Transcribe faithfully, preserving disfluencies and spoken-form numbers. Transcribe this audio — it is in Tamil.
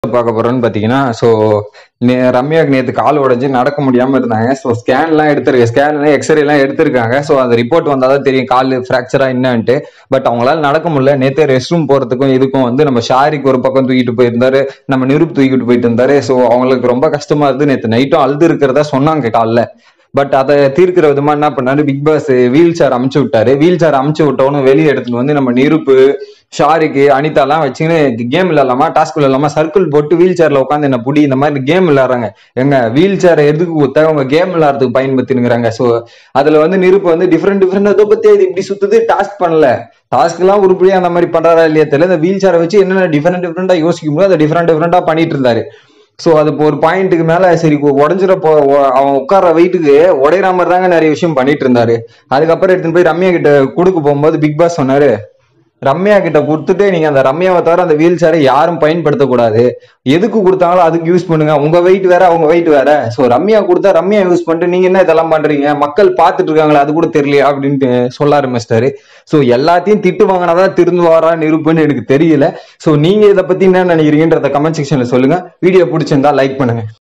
பார்க்க போறோம்னு பாத்தீங்கன்னா, ஸோ ரம்யாக்கு நேற்று கால் உடைஞ்சு நடக்க முடியாம இருந்தாங்க. ஸோ ஸ்கேன்லாம் எடுத்திருக்கு ஸ்கேன் எக்ஸ்ரே எல்லாம் எடுத்திருக்காங்க. ஸோ அந்த ரிப்போர்ட் வந்தாதான் தெரியும் கால் ஃப்ராக்சரா என்னன்ட்டு. பட் அவங்களால நடக்க முடியல. நேற்று ரெஸ்ட் ரூம் போறதுக்கும் இதுக்கும் வந்து நம்ம ஷாரிக்கு ஒரு பக்கம் தூக்கிட்டு போயிருந்தாரு, நம்ம நிருப் தூக்கிட்டு போயிட்டு இருந்தாரு. ஸோ அவங்களுக்கு ரொம்ப கஷ்டமா இருந்து நேற்று நைட்டும் அழுது இருக்கிறதா சொன்னாங்க காலைல. பட் அதை தீர்க்கிற விதமா என்ன பண்ணாரு, பிக் பாஸ் வீல் சேர் அமுச்சு விட்டாரு. வீல் சேர் அமுச்சு விட்டவனும் வெளியே எடுத்துட்டு வந்து நம்ம நிருப்பு, ஷாருக்கு, அனிதா எல்லாம் வச்சுன்னு கேம் விளையாடலாமா, டாஸ்க் விளையாடலாமா, சர்க்கிள் போட்டு வீல் சேர்ல உட்காந்து என்ன புடி இந்த மாதிரி கேம் விளையாடுறாங்க. எங்க வீல் சேரை எதுக்கு கொடுத்தா அவங்க கேம் விளையாடுறதுக்கு பயன்படுத்தினுங்கிறாங்க. ஸோ அதுல வந்து நிருப்பு வந்து டிஃப்ரெண்ட் டிஃப்ரெண்ட் அதை பத்தி இது இப்படி சுத்துது, டாஸ்க் பண்ணல, டாஸ்க் எல்லாம் உருப்படியா அந்த மாதிரி பண்றாரா இல்லையா தெரியல. இந்த வீல் சேரை வச்சு என்னென்ன டிஃப்ரெண்ட் டிஃப்ரெண்டா யோசிக்க முடியும் அதை டிஃப்ரெண்ட் டிஃப்ரெண்டா பண்ணிட்டு இருந்தாரு. ஸோ அது இப்போ ஒரு பாயிண்ட்டுக்கு மேல சரி உடஞ்சிடப்போ அவன் உட்கார்ற வெயிட்டுக்கு உடையிற மாதிரி தாங்க நிறைய விஷயம் பண்ணிட்டு இருந்தாரு. அதுக்கப்புறம் எடுத்துன்னு போய் ரம்யா கிட்ட கொடுக்க போகும்போது பிக் பாஸ் சொன்னாரு, ரம்யா கிட்ட கொடுத்துட்டு நீங்க அந்த ரம்யாவை தவிர அந்த வீல் சேரை யாரும் பயன்படுத்தக்கூடாது, எதுக்கு கொடுத்தாங்களோ அதுக்கு யூஸ் பண்ணுங்க, உங்க வெயிட் வேற அவங்க வெயிட் வேற. ஸோ ரம்யா கொடுத்தா ரம்யா யூஸ் பண்ணிட்டு நீங்க என்ன இதெல்லாம் பண்றீங்க, மக்கள் பார்த்துட்டு இருக்காங்களா அது கூட தெரியலையா அப்படின்ட்டு சொல்ல ஆரம்பிச்சிட்டாரு. ஸோ எல்லாத்தையும் திட்டு வாங்கினாதான் திருந்துவாரா நிருப்புன்னு எனக்கு தெரியல. ஸோ நீங்க இதை பத்தி என்ன நினைக்கிறீங்கன்றத கமெண்ட் செக்ஷன்ல சொல்லுங்க. வீடியோ பிடிச்சிருந்தா லைக் பண்ணுங்க.